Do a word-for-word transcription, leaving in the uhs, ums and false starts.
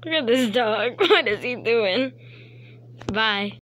Look at this dog. What is he doing? Bye.